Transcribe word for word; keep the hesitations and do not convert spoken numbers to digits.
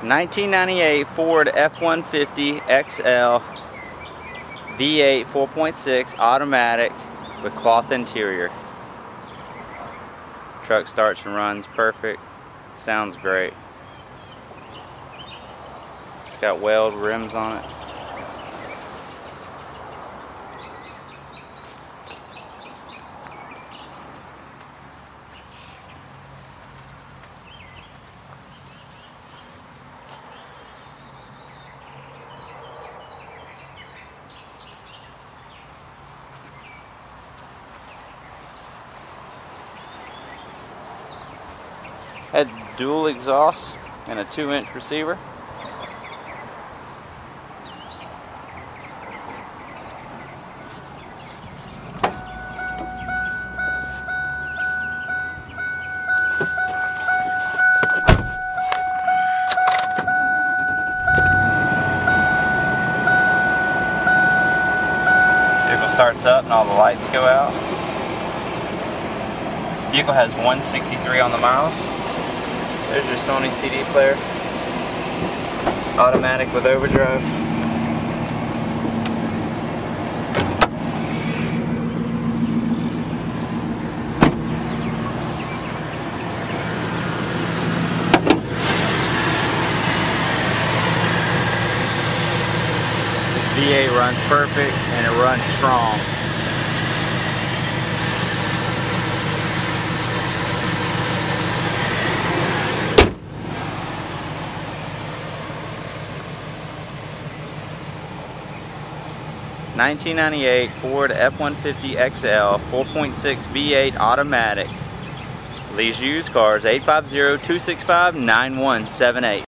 nineteen ninety-eight Ford F one fifty X L V eight four point six automatic with cloth interior. Truck starts and runs perfect. Sounds great. It's got weld rims on it. Had dual exhausts and a two inch receiver. Vehicle starts up and all the lights go out. Vehicle has one sixty-three on the miles. There's your Sony C D player. Automatic with overdrive. This V eight runs perfect and it runs strong. nineteen ninety-eight Ford F one fifty X L four point six V eight automatic. Lease used cars. Eight five zero, two six five, nine one seven eight.